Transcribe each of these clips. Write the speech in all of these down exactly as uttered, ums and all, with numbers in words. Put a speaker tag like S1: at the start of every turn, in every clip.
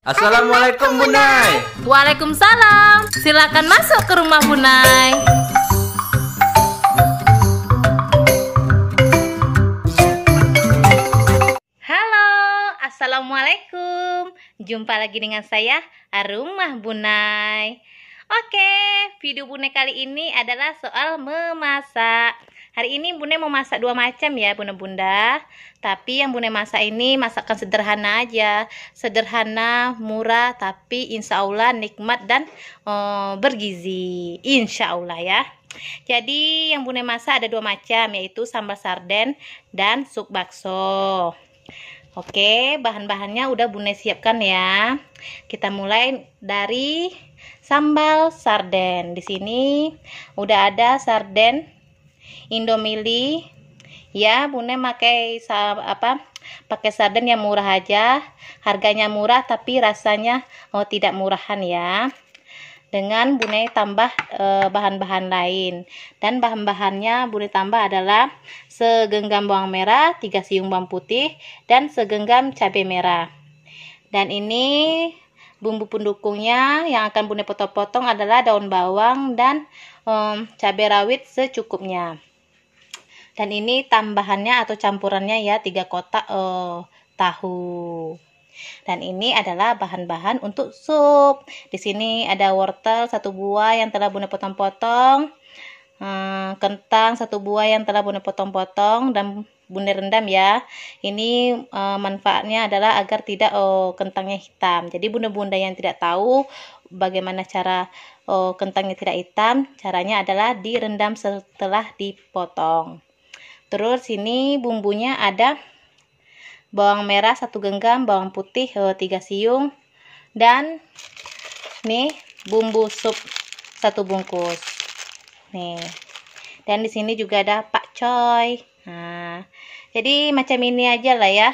S1: Assalamualaikum Bunai.
S2: Waalaikumsalam. Silakan masuk ke rumah Bunai. Halo, assalamualaikum. Jumpa lagi dengan saya, Rumah Bunai. Oke, video Bunai kali ini adalah soal memasak. Hari ini Bunai mau masak dua macam ya bunda-bunda. Tapi yang Bunai masak ini masakan sederhana aja. Sederhana, murah, tapi insya Allah nikmat dan uh, bergizi. Insya Allah ya. Jadi yang Bunai masak ada dua macam, yaitu sambal sarden dan sup bakso. Oke, bahan-bahannya udah Bunai siapkan ya. Kita mulai dari sambal sarden. Di sini udah ada sarden Indomili ya. Bunai pakai apa pakai sarden yang murah aja, harganya murah tapi rasanya oh tidak murahan ya. Dengan Bunai tambah bahan-bahan e, lain, dan bahan-bahannya Bunai tambah adalah segenggam bawang merah, tiga siung bawang putih, dan segenggam cabai merah. Dan ini bumbu pendukungnya yang akan Bunai potong-potong adalah daun bawang dan um, cabai rawit secukupnya. Dan ini tambahannya atau campurannya ya, tiga kotak uh, tahu. Dan ini adalah bahan-bahan untuk sup. Di sini ada wortel satu buah yang telah Bunai potong-potong, um, kentang satu buah yang telah Bunai potong-potong dan Bunai rendam ya. Ini uh, manfaatnya adalah agar tidak uh, kentangnya hitam. Jadi bunda-bunda yang tidak tahu bagaimana cara uh, kentangnya tidak hitam, caranya adalah direndam setelah dipotong. Terus sini bumbunya ada bawang merah satu genggam, bawang putih tiga siung, dan nih bumbu sup satu bungkus. Nih. Dan di sini juga ada pakcoy. Nah, jadi macam ini aja lah ya.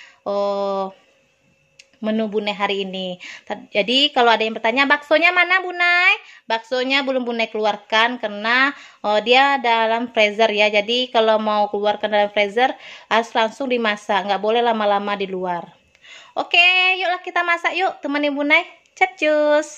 S2: Oh, menu Bunai hari ini. Jadi kalau ada yang bertanya, baksonya mana Bunai? Baksonya belum Bunai keluarkan karena oh, dia dalam freezer ya. Jadi kalau mau keluarkan dalam freezer harus langsung dimasak, nggak boleh lama-lama di luar. Oke, yuklah kita masak yuk, temenin Bunai. Capcus.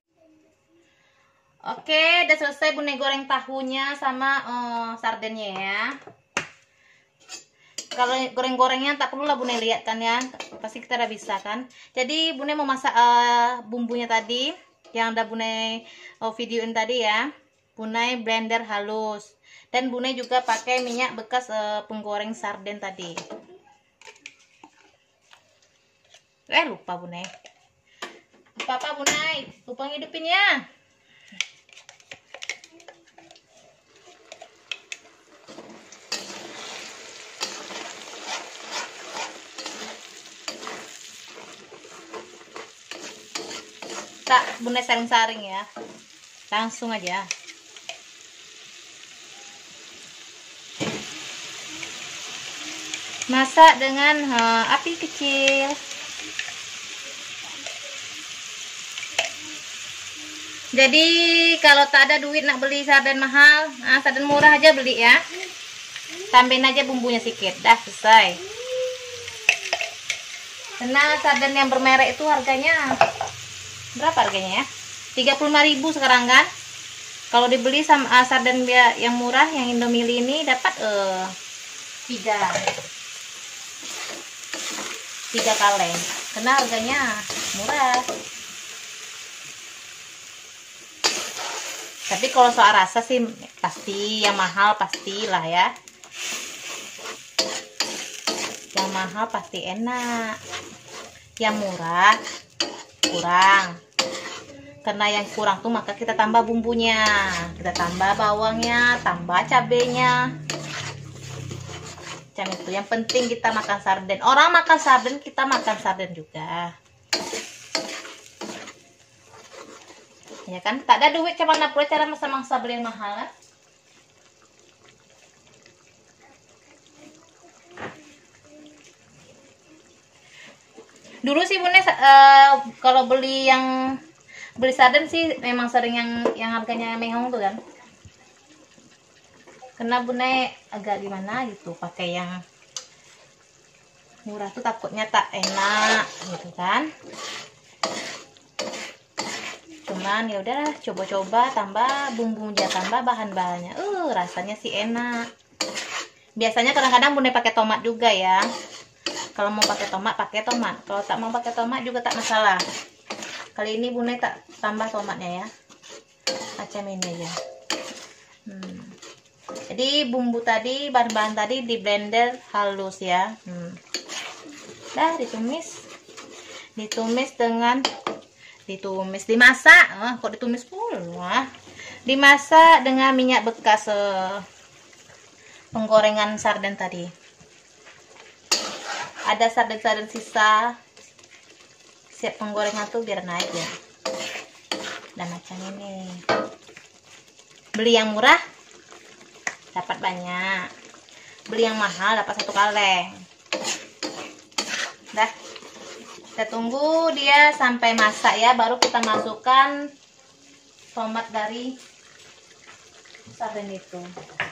S2: Oke, udah selesai Bunai goreng tahunya sama uh, sardennya ya. Kalau goreng-gorengnya tak perlu lah Bunai lihat kan ya, pasti kita udah bisa kan. Jadi Bunai mau masak uh, bumbunya tadi yang udah Bunai uh, videoin tadi ya. Bunai blender halus, dan Bunai juga pakai minyak bekas uh, penggoreng sarden tadi. Eh lupa Bunai, lupa apa Bunai, lupa ngidupinnya. Tak Bunai saring-saring ya, langsung aja. Masak dengan uh, api kecil. Jadi kalau tak ada duit nak beli sarden mahal, nah, sarden murah aja beli ya. Tambahin aja bumbunya sedikit, dah selesai. Karena sarden yang bermerek itu harganya berapa harganya ya? tiga puluh lima ribu sekarang kan. Kalau dibeli sama uh, sarden yang murah yang Indomili ini dapat uh, tiga tiga kaleng. Karena harganya murah. Tapi kalau soal rasa sih pasti yang mahal pastilah ya. Yang mahal pasti enak. Yang murah kurang, karena yang kurang tuh maka kita tambah bumbunya, kita tambah bawangnya, tambah cabenya, macam itu. Yang penting kita makan sarden, orang makan sarden kita makan sarden juga ya kan. Tak ada duit kemana pula cara masa-masa beli yang mahal kan? Dulu sih Bunai uh, kalau beli yang beli sarden sih memang sering yang yang harganya mehong tuh kan. Karena Bunai agak gimana gitu, pakai yang murah tuh takutnya tak enak gitu kan. Cuman ya udah coba-coba tambah bumbunya, tambah bahan-bahannya. Uh, rasanya sih enak. Biasanya kadang-kadang Bunda pakai tomat juga ya. Kalau mau pakai tomat, pakai tomat. Kalau tak mau pakai tomat juga tak masalah. Kali ini Bunda tak tambah tomatnya ya. Macam ini aja. Hmm. Jadi bumbu tadi, bahan-bahan tadi di blender halus ya. Hmm. Dah ditumis. Ditumis dengan ditumis dimasak oh, kok ditumis pula dimasak dengan minyak bekas eh, penggorengan sarden tadi. Ada sarden-sarden sisa siap penggorengan tuh biar naik ya. Dan macam ini, beli yang murah dapat banyak, beli yang mahal dapat satu kaleng. Dah, kita tunggu dia sampai masak ya, baru kita masukkan tomat dari sarden itu.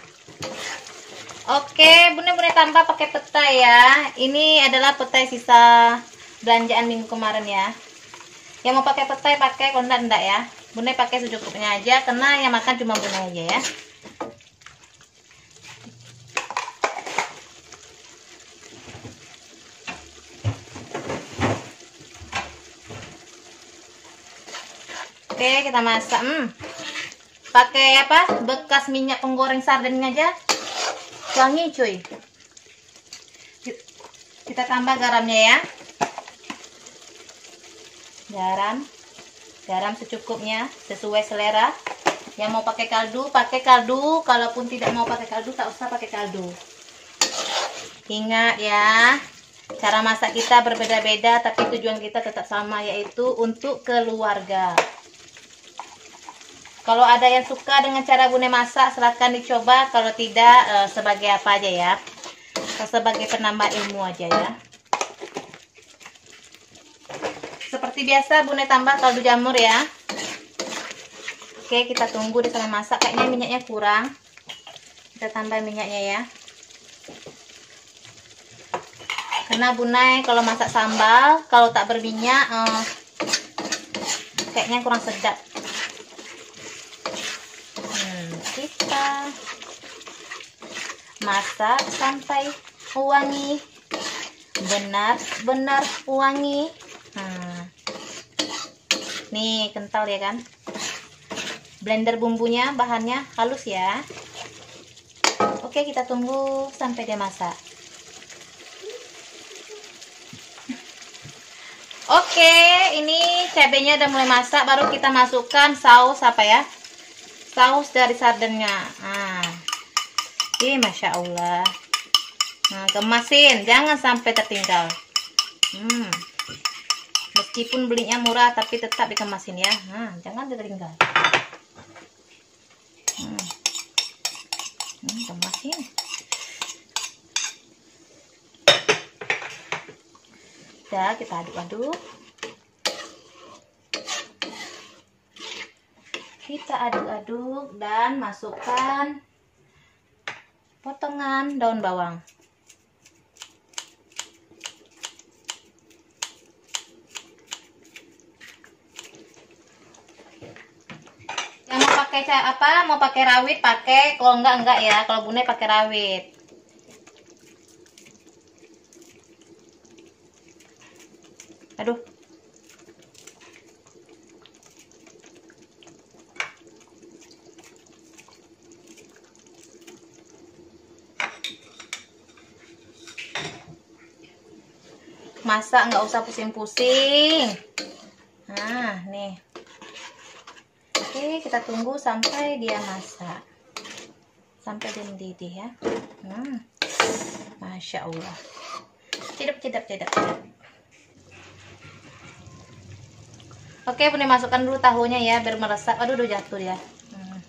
S2: Oke, Bunda boleh tambah pakai petai ya. Ini adalah petai sisa belanjaan minggu kemarin ya. Yang mau pakai petai pakai, kalau enggak enggak ya. Bunda pakai secukupnya aja, karena yang makan cuma Bunda aja ya. Oke, kita masak. Hmm. Pakai apa? Bekas minyak penggoreng sarden aja. Wangi cuy. Kita tambah garamnya ya. Garam. Garam secukupnya, sesuai selera. Yang mau pakai kaldu, pakai kaldu. Kalaupun tidak mau pakai kaldu, tak usah pakai kaldu. Ingat ya, cara masak kita berbeda-beda, tapi tujuan kita tetap sama, yaitu untuk keluarga. Kalau ada yang suka dengan cara Bunda masak, silahkan dicoba. Kalau tidak, eh, sebagai apa aja ya, sebagai penambah ilmu aja ya. Seperti biasa Bunda tambah kaldu jamur ya. Oke, kita tunggu di sana masak. Kayaknya minyaknya kurang, kita tambah minyaknya ya. Karena Bunda kalau masak sambal, kalau tak berminyak eh, kayaknya kurang sedap. Kita masak sampai wangi, benar-benar wangi. Nah, nih kental ya kan, blender bumbunya, bahannya halus ya. Oke, kita tunggu sampai dia masak. Oke, ini cabenya udah mulai masak, baru kita masukkan saus apa ya, saus dari sardennya. Nah, ini masya Allah. Nah, kemasin, jangan sampai tertinggal. Hmm. Meskipun belinya murah, tapi tetap dikemasin ya. Nah, jangan tertinggal. Hmm. Hmm, kemasin. Udah, kita aduk-aduk. Kita aduk-aduk dan masukkan potongan daun bawang. Yang mau pakai apa? Mau pakai rawit pakai, kalau enggak enggak ya. Kalau Bunda pakai rawit. Aduh. Masak nggak usah pusing-pusing. Nah, nih. Oke, kita tunggu sampai dia masak. Sampai dia mendidih ya. Hmm. Masya Allah. Cedap, cedap, cedap, cedap. Oke, Bunda masukkan dulu tahunya ya, biar meresap. Aduh, udah jatuh ya. Hmm.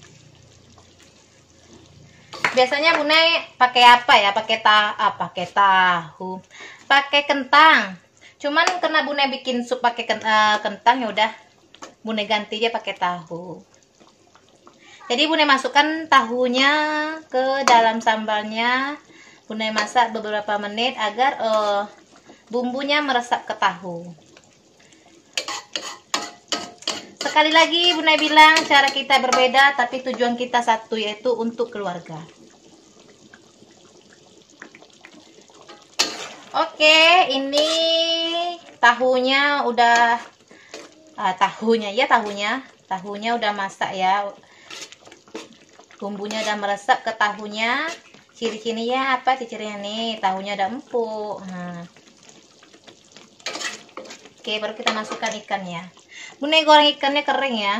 S2: Biasanya Bunda pakai apa ya? Pakai ta, ah, pakai tahu. Pakai kentang. Cuman karena Bunda bikin sup pakai kentang, ya udah Bunda ganti aja pakai tahu. Jadi Bunda masukkan tahunya ke dalam sambalnya. Bunda masak beberapa menit agar uh, bumbunya meresap ke tahu. sekali lagi Bunda bilang cara kita berbeda tapi tujuan kita satu, yaitu untuk keluarga. Oke, ini tahunya udah ah, tahunya ya tahunya tahunya udah masak ya. Bumbunya udah meresap ke tahunya. Ciri-cirinya apa? Ciri-cirinya nih, tahunya udah empuk. Nah. Oke, baru kita masukkan ikannya. Bunda goreng ikannya kering ya.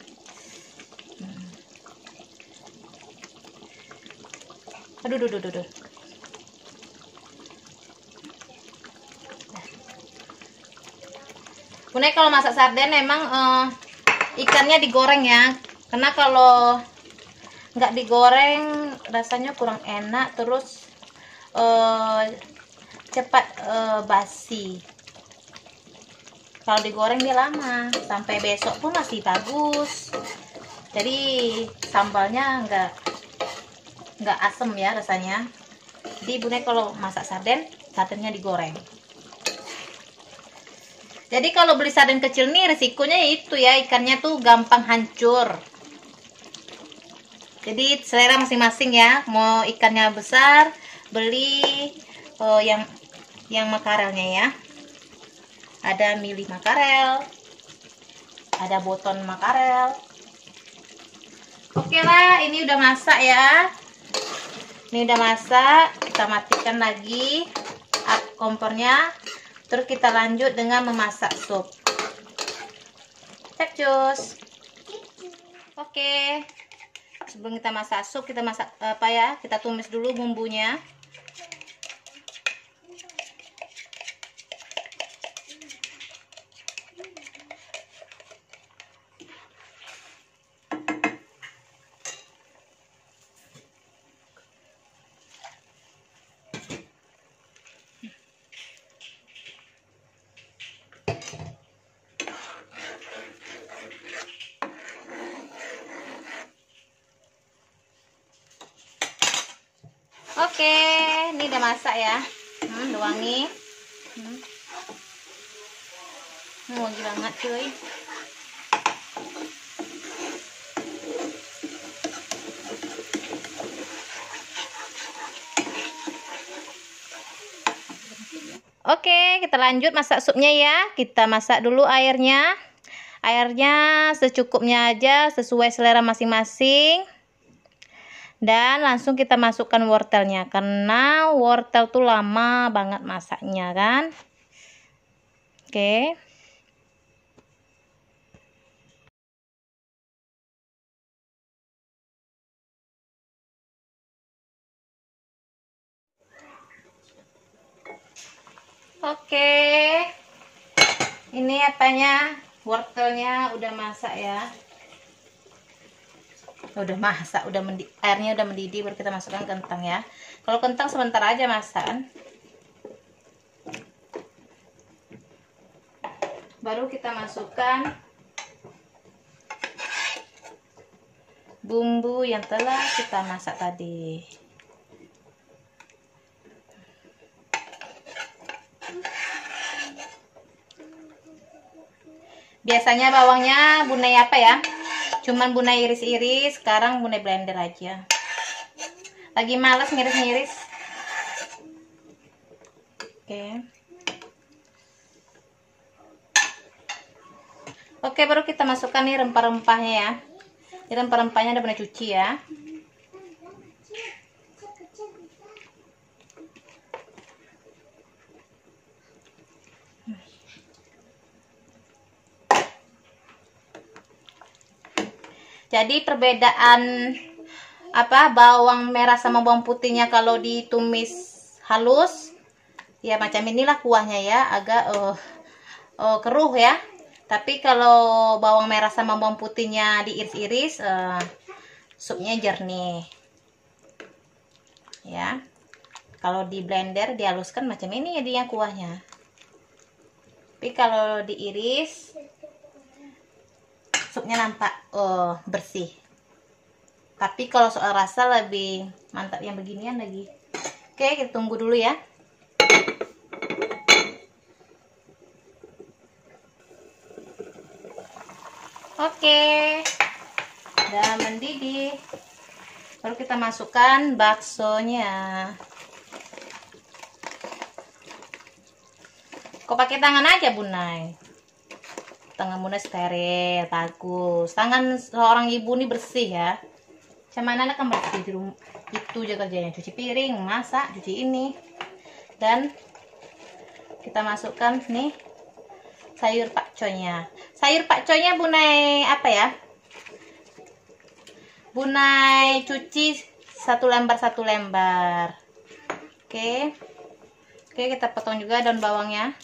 S2: Aduh, aduh, aduh, aduh. Bunda kalau masak sarden emang uh, ikannya digoreng ya. Karena kalau nggak digoreng rasanya kurang enak, terus uh, cepat uh, basi. Kalau digoreng dia lama, sampai besok pun masih bagus. Jadi sambalnya nggak nggak asem ya rasanya. Jadi Bunda kalau masak sarden, sardennya digoreng. Jadi kalau beli sarden kecil nih risikonya itu ya, ikannya tuh gampang hancur. Jadi selera masing-masing ya, mau ikannya besar beli oh, yang yang makarelnya ya. Ada mili makarel, ada boton makarel. Oke lah, ini udah masak ya. Ini udah masak, kita matikan lagi kompornya. Terus kita lanjut dengan memasak sup. Cus. Oke. Sebelum kita masak sup, kita masak apa ya? Kita tumis dulu bumbunya. Oke, ini udah masak ya. Hmm, udah wangi. Hmm. Hmm, wangi banget cuy. Oke, kita lanjut masak supnya ya. Kita masak dulu airnya. Airnya secukupnya aja, sesuai selera masing-masing. Dan langsung kita masukkan wortelnya, karena wortel tuh lama banget masaknya kan. Oke. Oke. Ini apanya? Wortelnya udah masak ya. Udah masak, udah mendidih, airnya udah mendidih, baru kita masukkan kentang ya. Kalau kentang sebentar aja masak. Baru kita masukkan bumbu yang telah kita masak tadi. Biasanya bawangnya Bunda apa ya? Cuman Bunda iris-iris, sekarang Bunda blender aja. Lagi males ngiris-ngiris. Oke. Oke, baru kita masukkan nih rempah-rempahnya ya. Ini rempah-rempahnya udah Bunda cuci ya. Jadi perbedaan apa bawang merah sama bawang putihnya kalau ditumis halus ya macam inilah kuahnya ya, agak uh, uh, keruh ya. Tapi kalau bawang merah sama bawang putihnya diiris-iris, uh, supnya jernih ya. Kalau di blender dihaluskan macam ini jadinya kuahnya. Tapi kalau diiris supnya nampak oh, bersih. Tapi kalau soal rasa lebih mantap yang beginian lagi. Oke, kita tunggu dulu ya. Oke, udah mendidih. Baru kita masukkan baksonya. Kok pakai tangan aja, Bunai? Tangan Bunai steril, bagus. Tangan seorang ibu ini bersih ya. Macam mana kan bersih di rumah. Itu aja kerjanya, cuci piring, masak, cuci ini. Dan kita masukkan nih sayur pakcoynya. Sayur pakcoynya Bunai apa ya? Bunai cuci satu lembar satu lembar. Oke. Oke, kita potong juga daun bawangnya.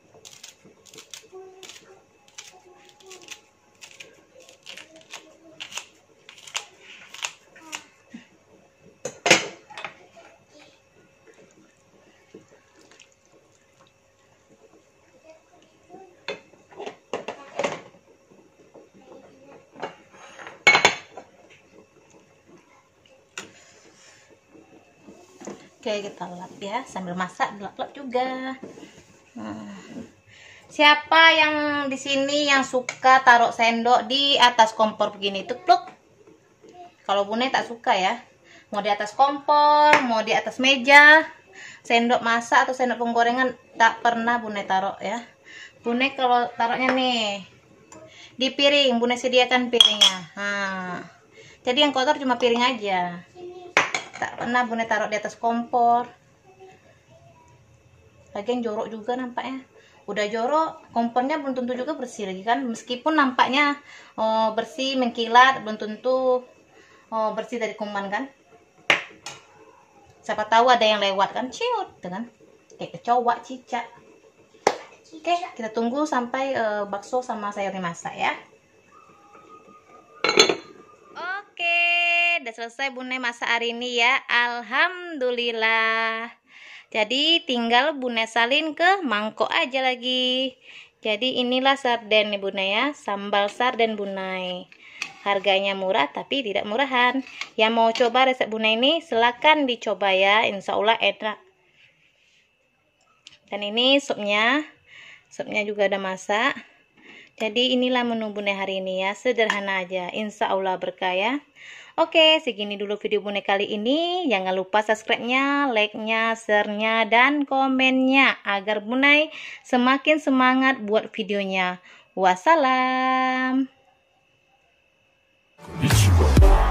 S2: Oke, kita lap ya, sambil masak dilap-lap juga. Nah, siapa yang di sini yang suka taruh sendok di atas kompor begini tuh, pluk? Kalau Bunai tak suka ya. Mau di atas kompor, mau di atas meja, sendok masak atau sendok penggorengan tak pernah Bunai taruh ya. Bunai kalau taruhnya nih di piring, Bunai sediakan piringnya. Nah, jadi yang kotor cuma piring aja. Tak pernah Bunai taruh di atas kompor. Lagian jorok juga nampaknya. Udah jorok, kompornya belum tentu juga bersih lagi kan. Meskipun nampaknya oh, bersih, mengkilat, belum tentu oh, bersih dari kuman kan. Siapa tahu ada yang lewat kan, ciut, kan? Kayak kecoa, cicak. Oke, kita tunggu sampai uh, bakso sama sayurnya masak ya. Udah selesai Bunai masak hari ini ya, alhamdulillah. Jadi tinggal Bunai salin ke mangkok aja lagi. Jadi inilah sarden nih Bunai ya, sambal sarden Bunai. Harganya murah tapi tidak murahan. Yang mau coba resep Bunai ini silakan dicoba ya, insya Allah enak. Dan ini supnya, supnya juga udah masak. Jadi inilah menu Bunai hari ini ya, sederhana aja, insya Allah berkah ya. Oke, segini dulu video Bunai kali ini. Jangan lupa subscribe-nya, like-nya, share-nya, dan komennya agar Bunai semakin semangat buat videonya. Wassalam.